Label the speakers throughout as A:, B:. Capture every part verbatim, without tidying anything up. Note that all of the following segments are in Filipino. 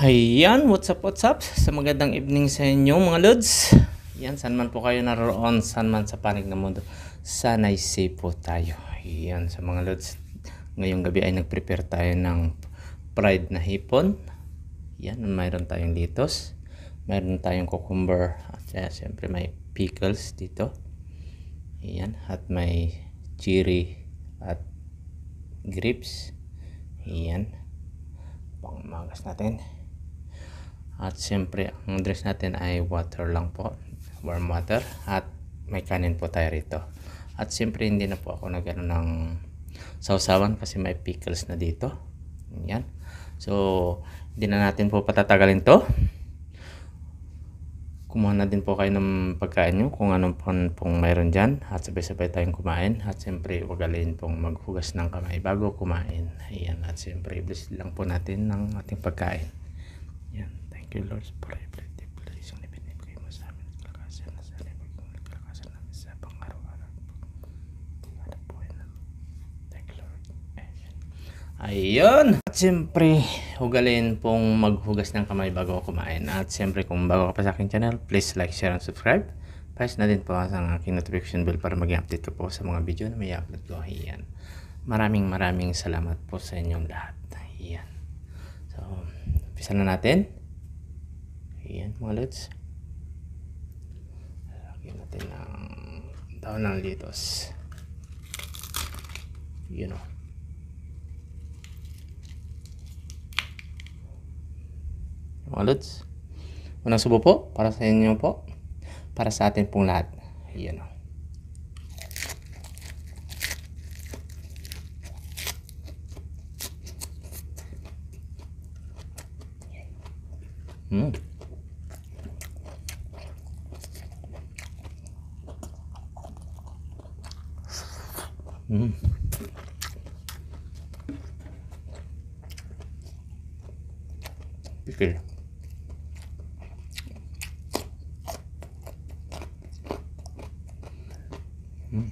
A: Ayan, what's up, what's up? Sa magandang evening sa inyo mga lods. Yan, saan man po kayo naroon, saan man sa panig ng mundo. Sana'y safe po tayo. Yan, sa mga lods. Ngayong gabi ay nag-prepare tayo ng fried na hipon. Yan, mayroon tayong litos. Mayroon tayong cucumber. At uh, siyempre may pickles dito. Yan, at may cherry at grapes. Yan, pangmagas natin. At siyempre ang dress natin ay water lang po, warm water, at may kanin po tayo rito. At siyempre hindi na po ako nagano ng sausawan kasi may pickles na dito. Yan, so hindi na natin po patatagalin to. Kumuha na din po kayo ng pagkain nyo kung anong pong, pong mayroon dyan, at sabay-sabay tayong kumain. At siyempre wagalain pong maghugas ng kamay bago kumain. Ayan, at siyempre bless lang po natin ng ating pagkain. Yan. Thank you Lord for every blessing na binibigay mo sa amin. Kalakasan na sa amin. Maging kalakasan namin sa pang-araw-araw. Thank you Lord. Amen. Ayun. At siyempre, hugalin pong maghugas ng kamay bago kumain. At siyempre, kung bago ka pa sa aking channel, please like, share, and subscribe. Press na din po ang aking notification bell para maging update ko po sa mga video na may upload ko. Ayan. Maraming maraming salamat po sa inyong lahat. Ayan. So, umpisa na natin. Ayan mga lods. Lagyan natin ng daon ng litos. Yun o. Mga lods. Unang subo po. Para sa inyo po. Para sa atin pong lahat. Ayan o. Hmm. Mm. Pickle. Mm.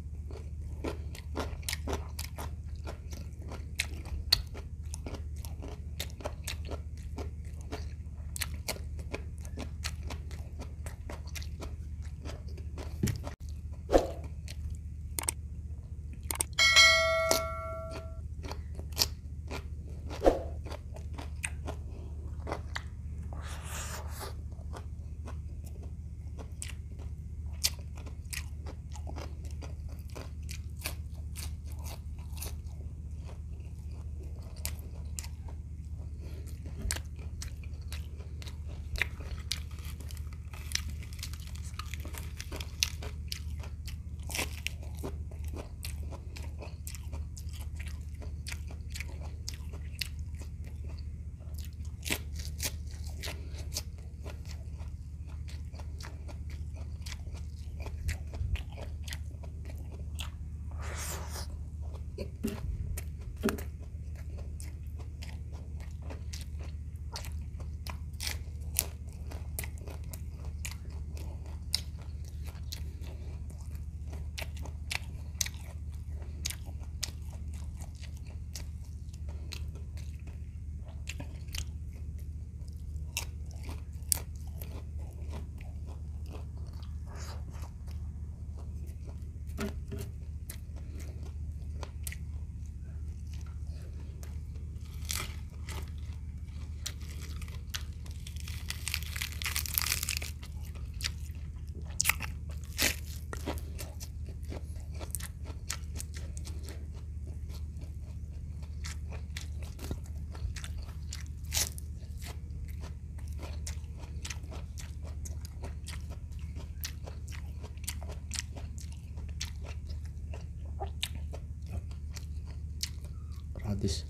A: This.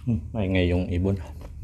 A: Hmm, maingay yung ibon.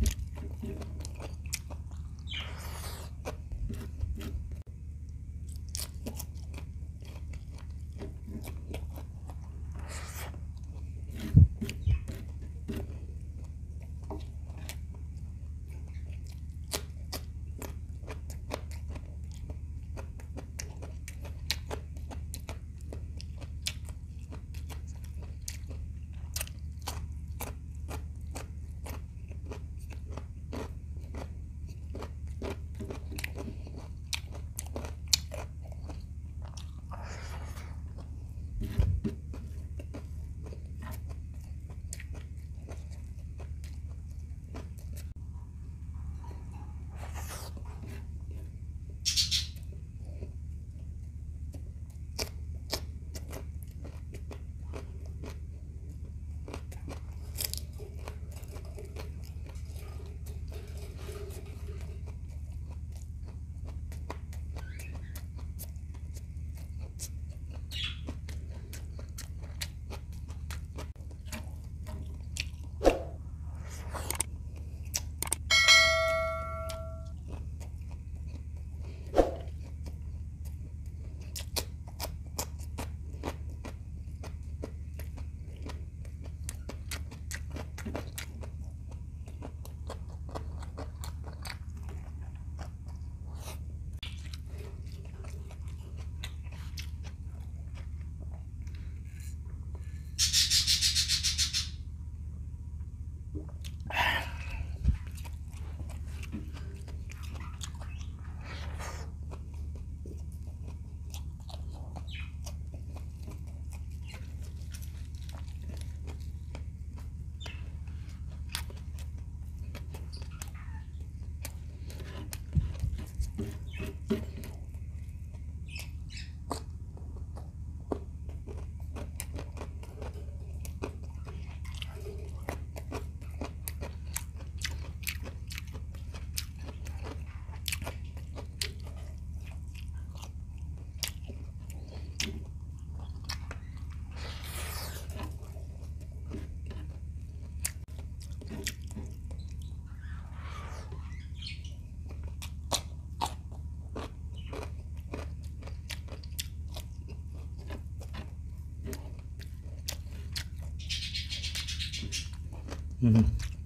A: Hmm.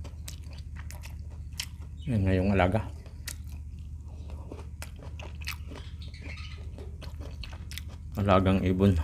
A: Yan nga yung alaga. Alagang ibon.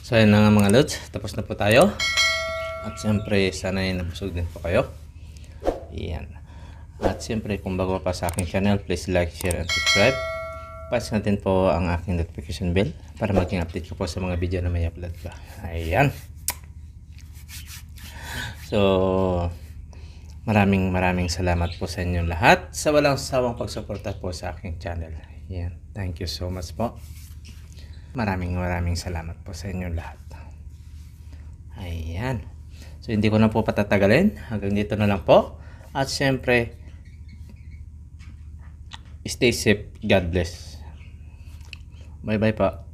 A: So ayun na nga mga lods, tapos na po tayo. At siyempre sana ay nabusog din po kayo. Yan. At siyempre kung bago pa sa aking channel, please like, share, and subscribe. Press natin po ang aking notification bell para maging update ko po sa mga video na may upload ko. Ayan. So maraming maraming salamat po sa inyong lahat sa walang sawang pagsuporta po sa aking channel. Ayan. Thank you so much po. Maraming maraming salamat po sa inyong lahat. Ayan. So hindi ko na po patatagalin. Hanggang dito na lang po. At syempre, stay safe. God bless. Bye bye po.